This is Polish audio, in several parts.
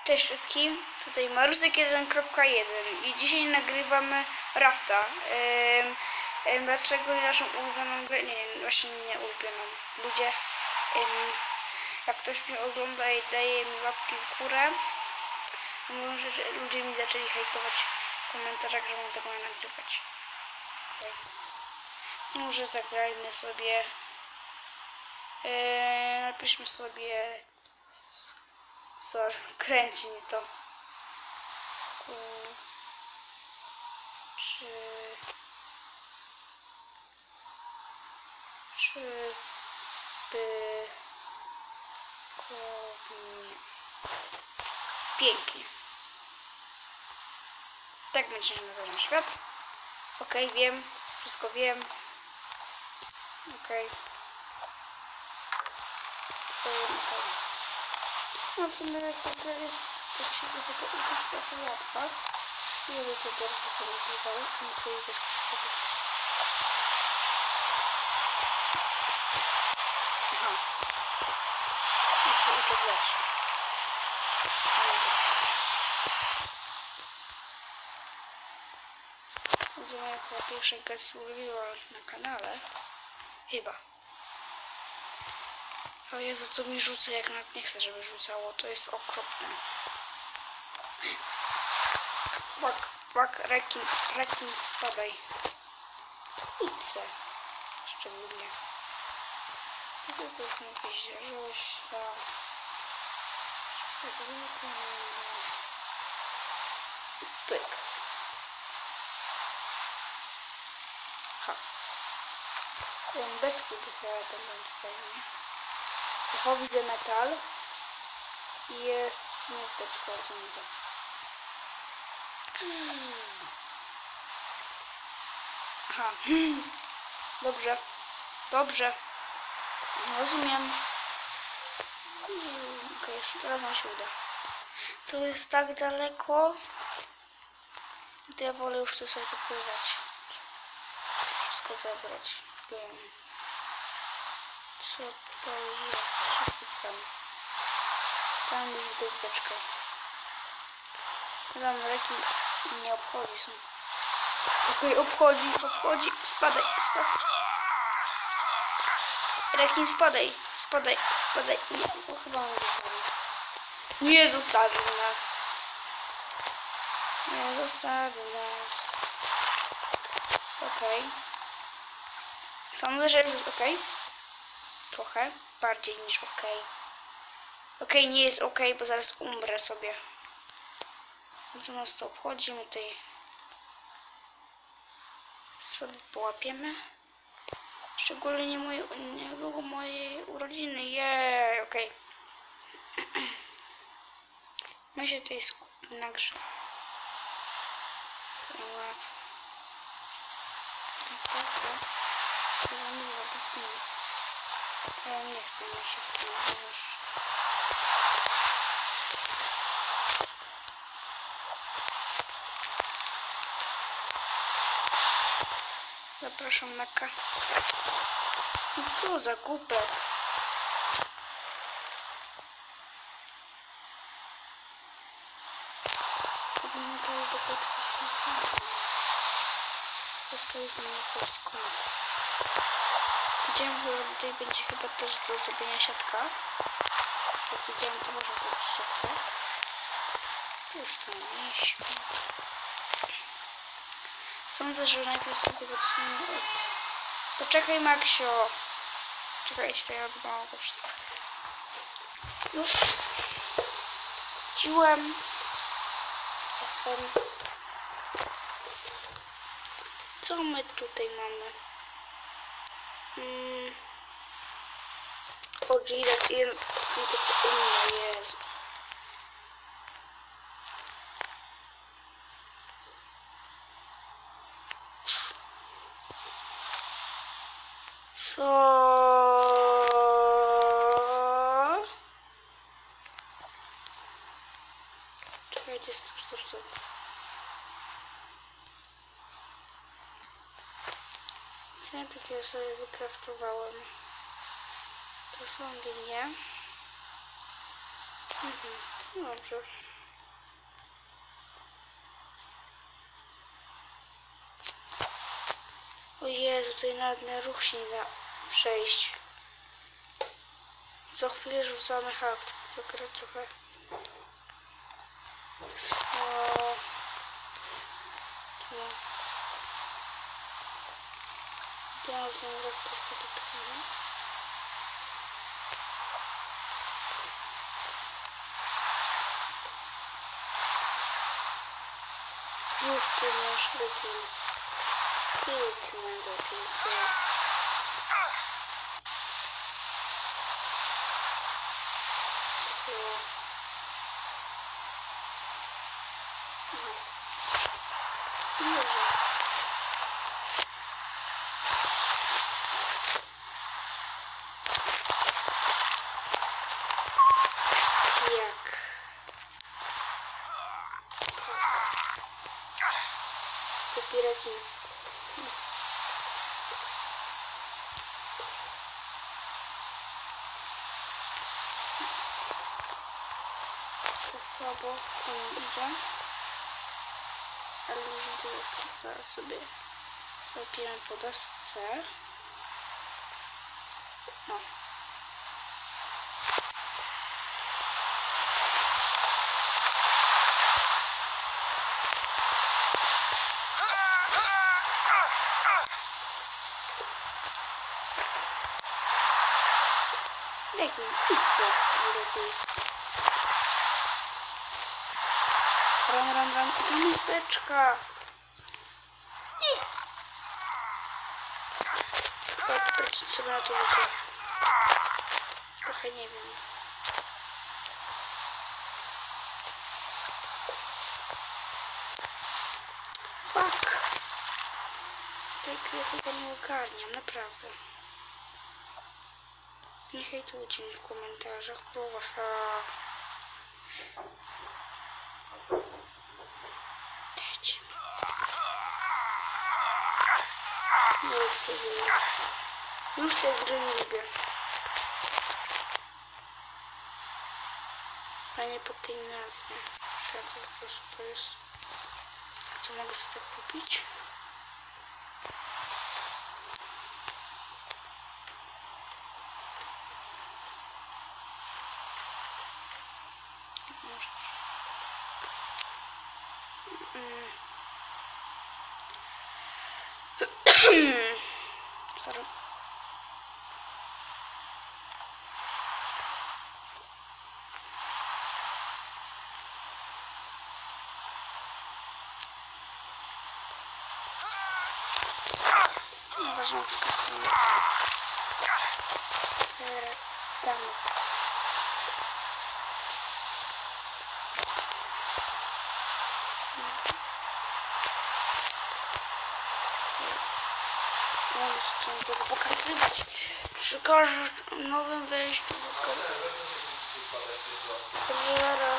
Cześć wszystkim, tutaj Marusek 1.1 i dzisiaj nagrywamy Rafta. Dlaczego naszą ulubioną grę? Nie, właśnie nie ulubioną. Ludzie, jak ktoś mnie ogląda i daje mi łapki w górę, może że ludzie mi zaczęli hejtować w komentarzach, że mam tego nagrywać. Okay. Może zagrajmy sobie. Napiszmy sobie. Sorry, kręci mi to. Czy by nie. Pięknie. Tak będzie nazywał świat. Okej, wiem. Wszystko wiem. Okej. No w sumie ta gra jest, jak się do tego idzie, bardzo łatwa. Nie wiem, co teraz to rozgrywało. Nie to jest sposobu. Aha. Muszę to grać. Będzie moja chyba pierwsza gra survival na kanale. Chyba. O Jezu, to mi rzuca, jak nawet nie chcę, żeby rzucało. To jest okropne. Fuck, rekin, spadaj. Idźce. Szczególnie. To jest jakieś żośla. Pyk. Ha. Beczki chyba będą tutaj, nie? O, widzę metal. Jest miasteczko, co nie to. Aha. Dobrze. Dobrze. Rozumiem. Okej, jeszcze teraz nam się uda. To jest tak daleko. To ja wolę już tu sobie popływać. Wszystko zabrać. Wiem. Co to jest? Tam już bezbeczka. Tam rekin nie obchodzi są. Okej, obchodzi. Spadaj. Rekin, spadaj. Nie, to chyba on zostawił. Nie zostawił nas. Okej. Sądzę, że już okej. Trochę bardziej niż okej. Okej, nie jest okej, bo zaraz umrę sobie. Co nas to obchodzi? My tutaj sobie połapiemy. Szczególnie niedługo mojej urodziny. Jej, okej. My się tutaj skupimy na grze. Ja nie chcę mi się w tym już. Zapraszam na K. Co za głupek. Powinno to już do to już nie pójść komu. Widziałem, że tutaj będzie chyba też do zrobienia siatka. Jak widziałem, to można zrobić siatkę. To jest fajniejsze. Sądzę, że najpierw sobie zaczniemy od... Poczekaj, Maksio. Czekajcie, to ja mało go wszystko. Już. Ciłem. Jestem. Co my tutaj mamy? O Jesus, Jezu. Co? Czekajcie, stop. Co ja takiego sobie wykraftowałem? To są linie. Dobrze. O Jezu, tutaj na ruch się nie da przejść. Co chwilę rzucamy hakt. To gra trochę... O... No. Ja ten rok to jest taki trudny. Już tu masz rekin. Nic nie dopiero. Jak? Popieraki. To słabo to nie idzie. Ale możemy to zaraz sobie łapiemy po desce. No. Lepiej, idźcie, lepiej. Ran. Tam jest teczka. Odpracić sobie na to wygląda. Trochę nie wiem. Fuck. Tak ja chyba nie ogarniam, naprawdę. Nie hejtujcie mi w komentarzach, proszę. Dajcie mi. Nie lubię tej gry. Już tej gry nie lubię. A nie pod tej nazwie. To po prostu to jest... Co mogę sobie tak kupić? Sorry. Ważną wskazówkę. Tam. Chcę tego pokazywać przy każdym nowym wejściu. Jara.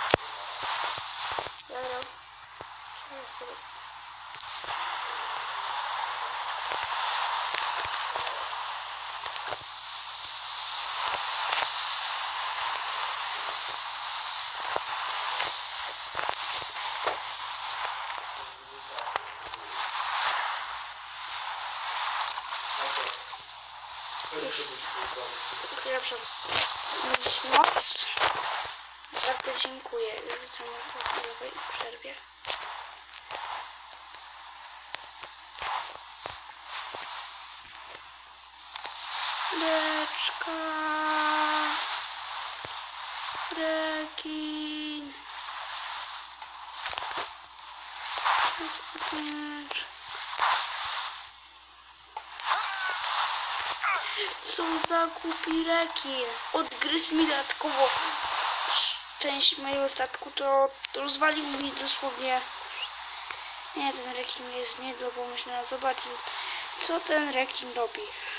Już noc. Naprawdę dziękuję. Już co można w chwilowej przerwie. Leczka. Rekin. Miecz. Co za głupi rekin. Odgryzł mi dodatkowo część mojego statku, to rozwalił mi dosłownie. Nie, ten rekin jest nie do pomyślenia. Zobaczcie, co ten rekin robi.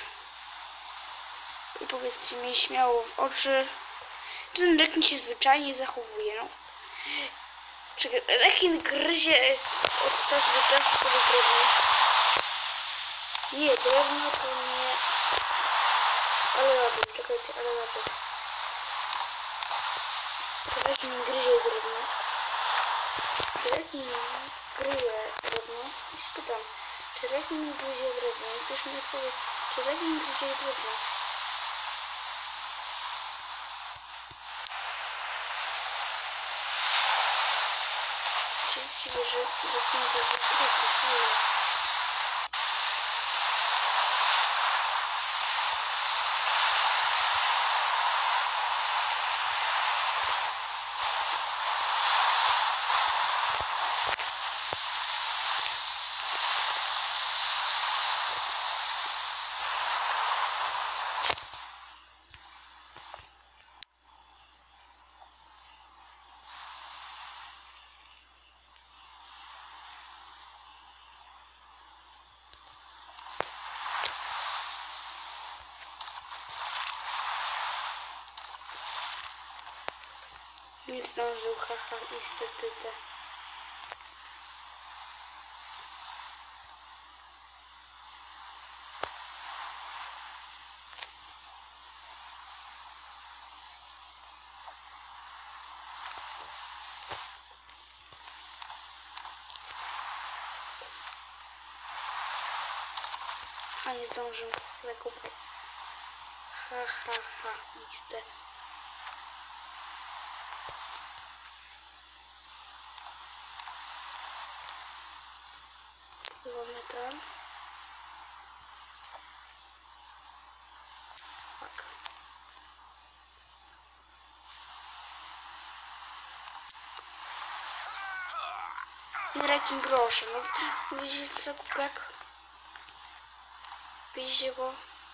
I powiedzcie mi śmiało w oczy, ten rekin się zwyczajnie zachowuje. No. Czekaj, rekin gryzie od czasu do czasu sobie drewno. Nie, drewno to nie... Ale ładnie, czekajcie, ale ładnie. Rekin gryzie drewno. Rekin gryzie drewno. I się pytam, Czy rekin gryzie drewno? Ktoś mi powie, czy rekin gryzie drewno? Się dziwię, że rekin gryzie drewno. Nie zdążył, haha, niestety te. A nie zdążył, zakupy. Ha, ha, ha, niestety. Było metal. Fuck. Rekin proszę, no widzicie zakupek? Widzicie go?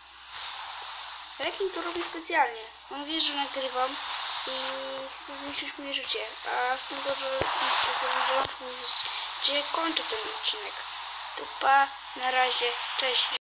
Rekin to robi specjalnie. On wie, że nagrywam i chce zniszczyć moje życie. A z tym, że gdzie kończę ten odcinek. To pa, na razie, cześć.